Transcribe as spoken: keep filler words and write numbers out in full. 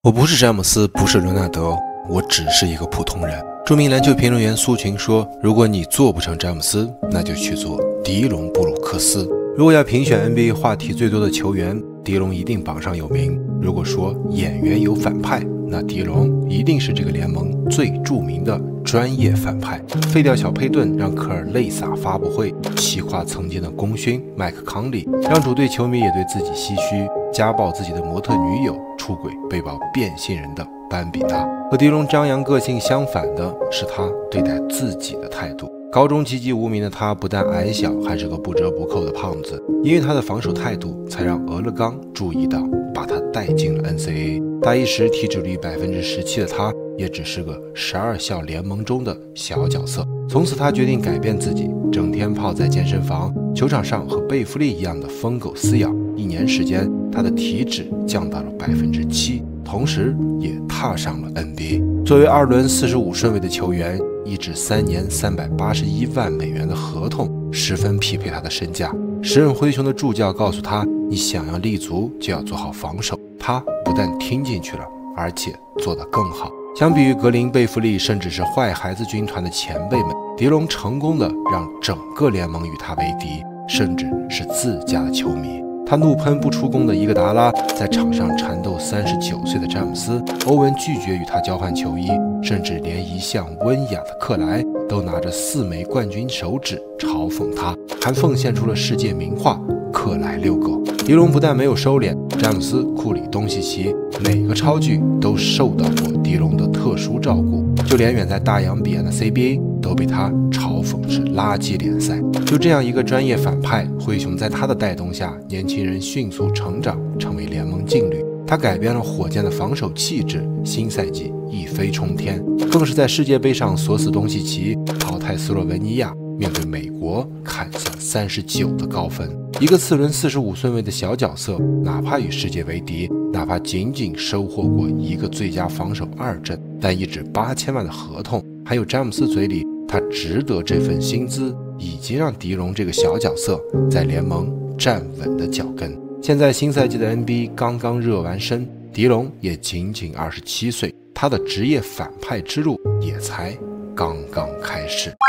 我不是詹姆斯，不是伦纳德，我只是一个普通人。著名篮球评论员苏群说：“如果你做不成詹姆斯，那就去做迪隆·布鲁克斯。”如果要评选 N B A 话题最多的球员，迪隆一定榜上有名。如果说演员有反派，那迪隆一定是这个联盟最著名的专业反派。废掉小佩顿，让科尔泪洒发布会；气垮曾经的功勋麦克康利，让主队球迷也对自己唏嘘；家暴自己的模特女友，出轨被曝变性人的班比纳。和迪隆张扬个性相反的是他对待自己的态度。高中籍籍无名的他，不但矮小，还是个不折不扣的胖子。因为他的防守态度，才让俄勒冈注意到，把他带进了 N C A A。大一时体脂率百分之十七的他，也只是个十二校联盟中的小角色。从此，他决定改变自己，整天泡在健身房、球场上，和贝弗利一样的疯狗撕咬。一年时间，他的体脂降到了百分之七，同时也踏上了 N B A。作为二轮四十五顺位的球员，一纸三年三百八十一万美元的合同，十分匹配他的身价。时任灰熊的助教告诉他：“你想要立足，就要做好防守。”他不但听进去了，而且做得更好。相比于格林、贝弗利，甚至是坏孩子军团的前辈们，迪隆成功的让整个联盟与他为敌，甚至是自家的球迷。他怒喷不出攻的伊戈达拉，在场上缠斗三十九岁的詹姆斯，欧文拒绝与他交换球衣，甚至连一向温雅的克莱都拿着四枚冠军手指嘲讽他，还奉献出了世界名画《克莱遛狗》。迪隆不但没有收敛，詹姆斯、库里、东契奇每个超巨都受到过迪隆的特殊照顾，就连远在大洋彼岸的 C B A 都被他嘲讽是垃圾联赛。就这样一个专业反派，灰熊在他的带动下，年轻人迅速成长，成为联盟劲旅。他改变了火箭的防守气质，新赛季一飞冲天，更是在世界杯上锁死东契奇，淘汰斯洛文尼亚，面对美国砍下三十九的高分。一个次轮四十五顺位的小角色，哪怕与世界为敌，哪怕仅仅收获过一个最佳防守二阵，但一纸八千万的合同，还有詹姆斯嘴里他值得这份薪资，已经让迪隆这个小角色在联盟站稳了脚跟。现在新赛季的 N B A 刚刚热完身，迪隆也仅仅二十七岁，他的职业反派之路也才刚刚开始。